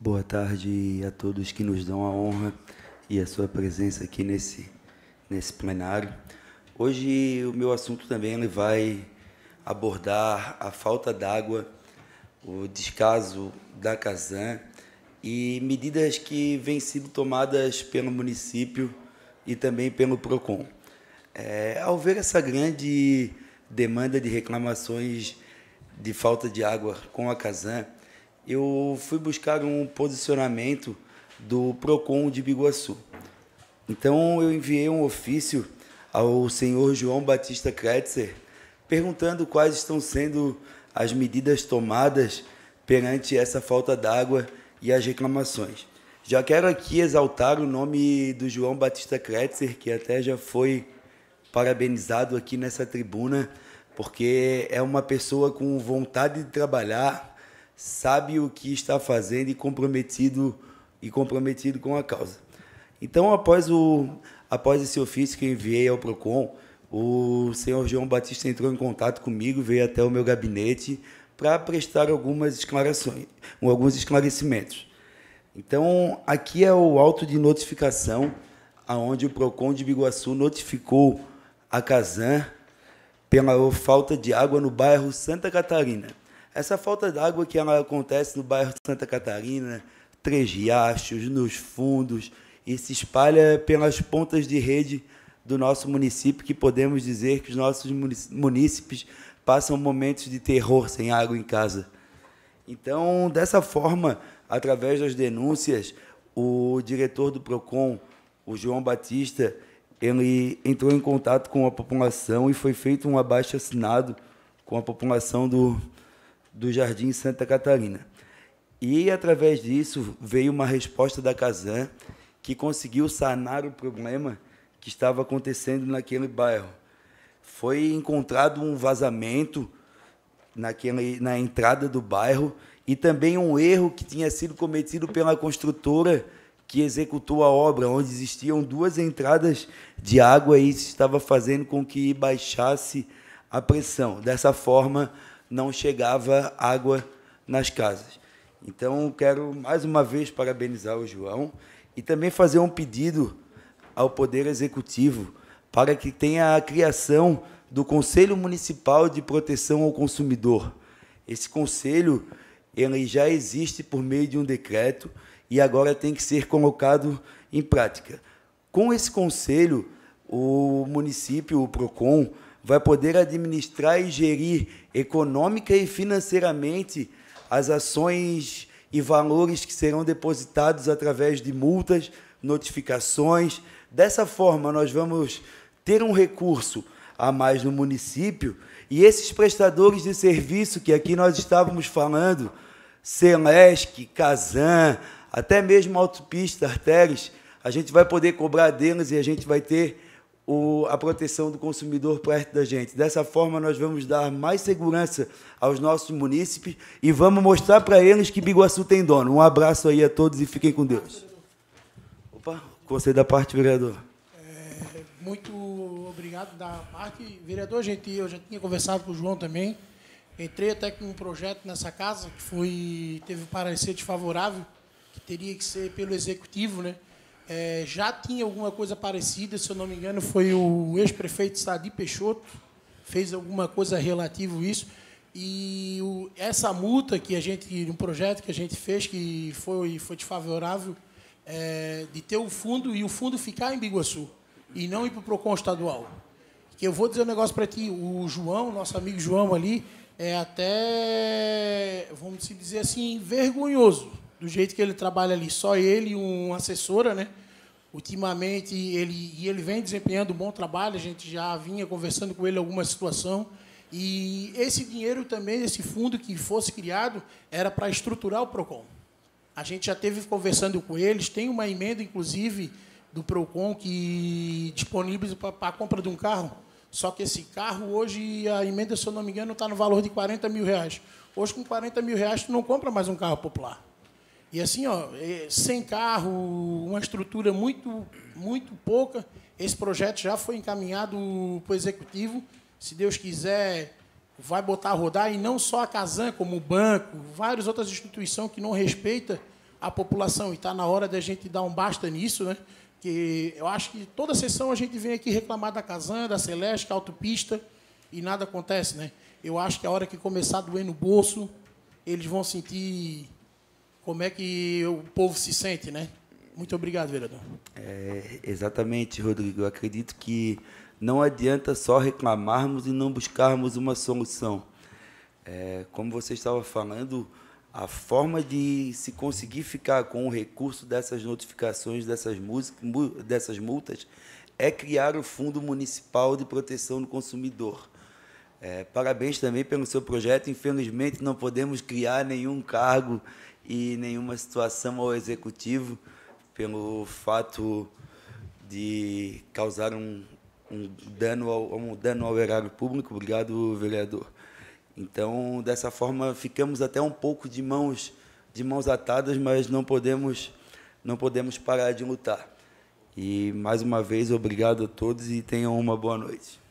Boa tarde a todos que nos dão a honra e a sua presença aqui nesse plenário. Hoje o meu assunto também ele vai abordar a falta d'água, o descaso da Casan e medidas que vêm sendo tomadas pelo município e também pelo PROCON. Ao ver essa grande demanda de reclamações de falta de água com a Casan, eu fui buscar um posicionamento do PROCON de Biguaçu. Então, eu enviei um ofício ao senhor João Batista Kretzer, perguntando quais estão sendo as medidas tomadas perante essa falta d'água e as reclamações. Já quero aqui exaltar o nome do João Batista Kretzer, que até já foi parabenizado aqui nessa tribuna, porque é uma pessoa com vontade de trabalhar, sabe o que está fazendo e comprometido com a causa. Então, após esse ofício que eu enviei ao PROCON, o senhor João Batista entrou em contato comigo, veio até o meu gabinete para prestar alguns esclarecimentos. Então, aqui é o auto de notificação, onde o PROCON de Biguaçu notificou a Casan pela falta de água no bairro Santa Catarina. Essa falta d'água que ela acontece no bairro Santa Catarina, Três Riachos, nos fundos, e se espalha pelas pontas de rede do nosso município, que podemos dizer que os nossos munícipes passam momentos de terror sem água em casa. Então, dessa forma, através das denúncias, o diretor do PROCON, o João Batista, ele entrou em contato com a população e foi feito um abaixo-assinado com a população do Jardim Santa Catarina. E, através disso, veio uma resposta da Casan, que conseguiu sanar o problema que estava acontecendo naquele bairro. Foi encontrado um vazamento na entrada do bairro e também um erro que tinha sido cometido pela construtora que executou a obra, onde existiam duas entradas de água e isso estava fazendo com que baixasse a pressão. Dessa forma, não chegava água nas casas. Então, quero mais uma vez parabenizar o João e também fazer um pedido ao Poder Executivo para que tenha a criação do Conselho Municipal de Proteção ao Consumidor. Esse conselho ele já existe por meio de um decreto e agora tem que ser colocado em prática. Com esse conselho, o município, o PROCON, vai poder administrar e gerir econômica e financeiramente as ações e valores que serão depositados através de multas, notificações. Dessa forma, nós vamos ter um recurso a mais no município e esses prestadores de serviço que aqui nós estávamos falando, Celesc, Casan, até mesmo autopista, artérias, a gente vai poder cobrar deles e a gente vai ter a proteção do consumidor perto da gente. Dessa forma, nós vamos dar mais segurança aos nossos munícipes e vamos mostrar para eles que Biguaçu tem dono. Um abraço aí a todos e fiquem com Deus. Opa, conselho da parte, vereador. Muito obrigado da parte. Vereador, eu já tinha conversado com o João também. Entrei até com um projeto nessa casa que teve parecer desfavorável, que teria que ser pelo executivo, né? Já tinha alguma coisa parecida, se eu não me engano, foi o ex-prefeito Sadi Peixoto, fez alguma coisa relativa a isso. E essa multa que um projeto que a gente fez, que foi desfavorável, de ter o fundo e o fundo ficar em Biguaçu e não ir para o PROCON estadual. Que eu vou dizer um negócio para ti, o João, nosso amigo João ali, é até, vamos dizer assim, vergonhoso do jeito que ele trabalha ali. Só ele e uma assessora, né? Ultimamente, ele vem desempenhando um bom trabalho, a gente já vinha conversando com ele alguma situação, e esse dinheiro também, esse fundo que fosse criado, era para estruturar o PROCON. A gente já esteve conversando com eles, tem uma emenda, inclusive, do PROCON que disponibiliza para a compra de um carro, só que esse carro, hoje, a emenda, se eu não me engano, está no valor de R$40 mil. Hoje, com R$40 mil, tu não compra mais um carro popular. E assim, sem carro, uma estrutura muito, muito pouca, esse projeto já foi encaminhado para o Executivo. Se Deus quiser, vai botar a rodar, e não só a Casan, como o banco, várias outras instituições que não respeitam a população. E está na hora da gente dar um basta nisso, né? Que eu acho que toda sessão a gente vem aqui reclamar da Casan, da Celeste, da autopista, e nada acontece, né? Eu acho que a hora que começar a doer no bolso, eles vão sentir como é que o povo se sente, né? Muito obrigado, vereador. Exatamente, Rodrigo. Eu acredito que não adianta só reclamarmos e não buscarmos uma solução. Como você estava falando, a forma de se conseguir ficar com o recurso dessas notificações, dessas multas, é criar o Fundo Municipal de Proteção do Consumidor. Parabéns também pelo seu projeto. Infelizmente, não podemos criar nenhum cargo e nenhuma situação ao Executivo pelo fato de causar um dano ao erário público. Obrigado, vereador. Então, dessa forma, ficamos até um pouco de mãos atadas, mas não podemos parar de lutar. E, mais uma vez, obrigado a todos e tenham uma boa noite.